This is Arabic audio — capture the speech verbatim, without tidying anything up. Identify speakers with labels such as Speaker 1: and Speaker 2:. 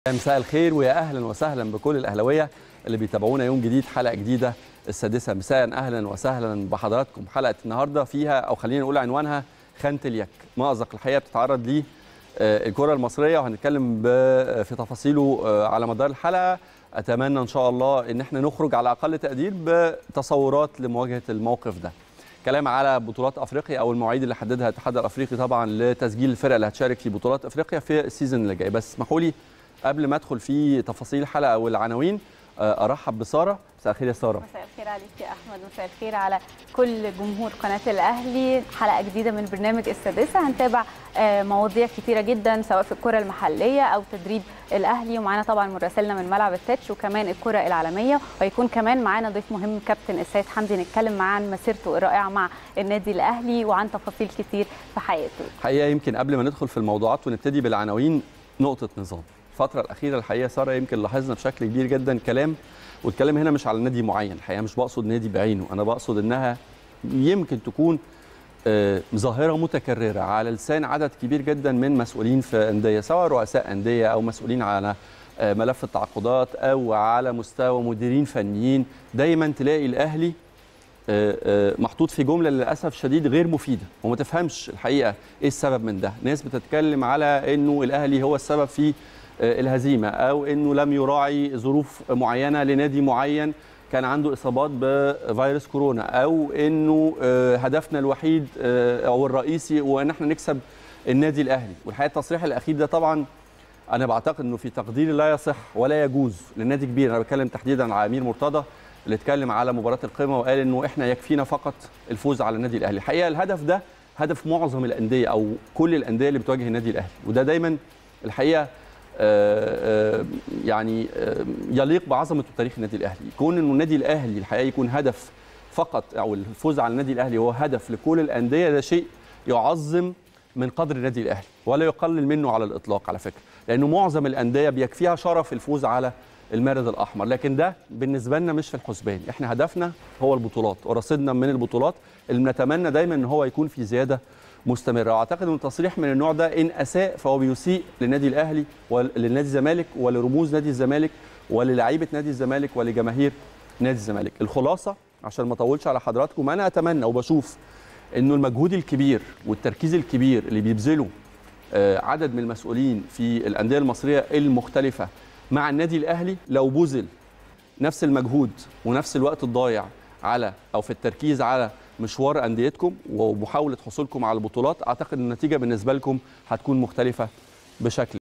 Speaker 1: مساء الخير ويا اهلا وسهلا بكل الاهلاويه اللي بيتابعونا يوم جديد، حلقه جديده السادسه مساء. اهلا وسهلا بحضراتكم. حلقه النهارده فيها او خلينا نقول عنوانها خانه اليك، مأزق الحقيقه بتتعرض ليه الكره المصريه، وهنتكلم في تفاصيله على مدار الحلقه. اتمنى ان شاء الله ان احنا نخرج على اقل تقدير بتصورات لمواجهه الموقف ده. كلام على بطولات افريقيا او المواعيد اللي حددها الاتحاد الافريقي طبعا لتسجيل الفرق اللي هتشارك في بطولات افريقيا في السيزون اللي جاي. بس اسمحوا لي قبل ما ادخل في تفاصيل الحلقه والعناوين ارحب بساره. مساء الخير يا ساره.
Speaker 2: مساء الخير عليك يا احمد، مساء الخير على كل جمهور قناه الاهلي. حلقه جديده من برنامج السادسه، هنتابع مواضيع كتيره جدا سواء في الكره المحليه او تدريب الاهلي، ومعانا طبعا مراسلنا من ملعب التتش وكمان الكره العالميه، وهيكون كمان معانا ضيف مهم كابتن السيد حمدي نتكلم معاه عن مسيرته الرائعه مع النادي الاهلي وعن تفاصيل كتير في حياته.
Speaker 1: حقيقه يمكن قبل ما ندخل في الموضوعات ونبتدي بالعناوين نقطه نظام. الفترة الأخيرة الحقيقة سارة يمكن لاحظنا بشكل كبير جدا كلام، والكلام هنا مش على نادي معين، الحقيقة مش بقصد نادي بعينه، أنا بقصد إنها يمكن تكون آه ظاهرة متكررة على لسان عدد كبير جدا من مسؤولين في أندية، سواء رؤساء أندية أو مسؤولين على آه ملف التعاقدات أو على مستوى مديرين فنيين. دايما تلاقي الأهلي آه آه محطوط في جملة للأسف شديد غير مفيدة، وما تفهمش الحقيقة إيه السبب من ده. ناس بتتكلم على إنه الأهلي هو السبب في الهزيمه، او انه لم يراعي ظروف معينه لنادي معين كان عنده اصابات بفيروس كورونا، او انه هدفنا الوحيد او الرئيسي هو ان احنا نكسب النادي الاهلي. والحقيقه التصريح الاخير ده طبعا انا بعتقد انه في تقديري لا يصح ولا يجوز للنادي كبير. انا بتكلم تحديدا على امير مرتضى اللي اتكلم على مباراه القمه وقال انه احنا يكفينا فقط الفوز على النادي الاهلي. الحقيقه الهدف ده هدف معظم الانديه او كل الانديه اللي بتواجه النادي الاهلي، وده دايما الحقيقه آآ آآ يعني آآ يليق بعظمه تاريخ النادي الاهلي. يكون انه النادي الاهلي الحقيقه يكون هدف فقط، او الفوز على النادي الاهلي هو هدف لكل الانديه، ده شيء يعظم من قدر النادي الاهلي ولا يقلل منه على الاطلاق على فكره، لانه معظم الانديه بيكفيها شرف الفوز على المارد الاحمر، لكن ده بالنسبه لنا مش في الحسبان. احنا هدفنا هو البطولات ورصيدنا من البطولات اللي بنتمنى دايما ان هو يكون في زياده مستمره. واعتقد ان تصريح من النوع ده ان اساء فهو بيسيء للنادي الاهلي وللنادي الزمالك ولرموز نادي الزمالك وللاعيبه نادي الزمالك ولجماهير نادي الزمالك. الخلاصه عشان ما اطولش على حضراتكم، انا اتمنى وبشوف انه المجهود الكبير والتركيز الكبير اللي بيبذله عدد من المسؤولين في الانديه المصريه المختلفه مع النادي الاهلي لو بذل نفس المجهود ونفس الوقت الضايع على او في التركيز على مشوار انديتكم ومحاوله حصولكم على البطولات، اعتقد ان النتيجه بالنسبه لكم هتكون مختلفه بشكل